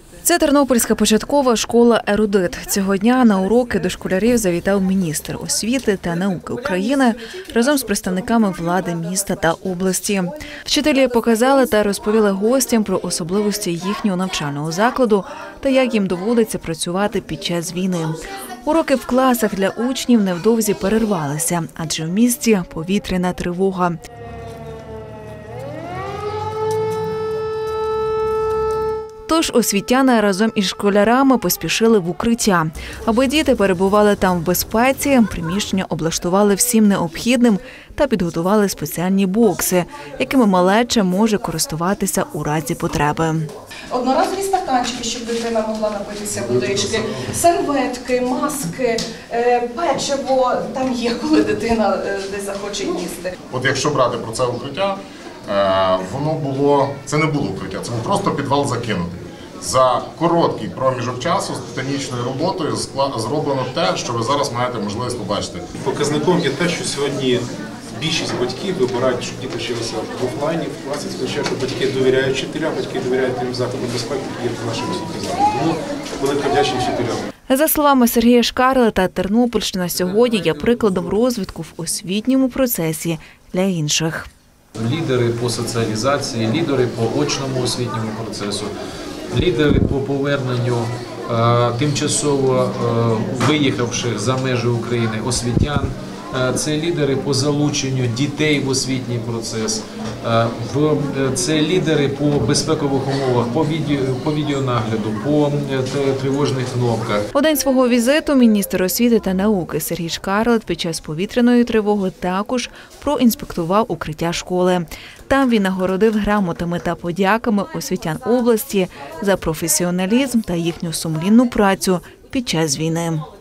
Це Тернопільська початкова школа «Ерудит». Цього дня на уроки до школярів завітав міністр освіти та науки України разом з представниками влади міста та області. Вчителі показали та розповіли гостям про особливості їхнього навчального закладу та як їм доводиться працювати під час війни. Уроки в класах для учнів невдовзі перервалися, адже в місті повітряна тривога. Тож освітяни разом із школярами поспішили в укриття. Аби діти перебували там в безпеці, приміщення облаштували всім необхідним та підготували спеціальні бокси, якими малеча може користуватися у разі потреби. Одноразові стаканчики, щоб дитина могла напитися водички, серветки, маски, печиво, там є, коли дитина десь захоче їсти. От якщо брати про це укриття, це не було укриття, це був просто підвал закинутий. За короткий проміжок часу з титанічною роботою зроблено те, що ви зараз маєте можливість побачити. Показником є те, що сьогодні більшість батьків вибирають, щоб діти вчилися в офлайні, в класі, означає, що батьки довіряють вчителям, батьки довіряють тим закладам безпеки, які є в нашому закладі. Тому велика вдячність вчителям. За словами Сергія Шкарлета, Тернопільщина сьогодні є прикладом розвитку в освітньому процесі для інших. Лідери по соціалізації, лідери по очному освітньому процесу, лідери по поверненню тимчасово виїхавших за межі України освітян, це лідери по залученню дітей в освітній процес, це лідери по безпекових умовах, по відеонагляду, по тривожних кнопках. У день свого візиту міністр освіти та науки Сергій Шкарлет під час повітряної тривоги також проінспектував укриття школи. Там він нагородив грамотами та подяками освітян області за професіоналізм та їхню сумлінну працю під час війни.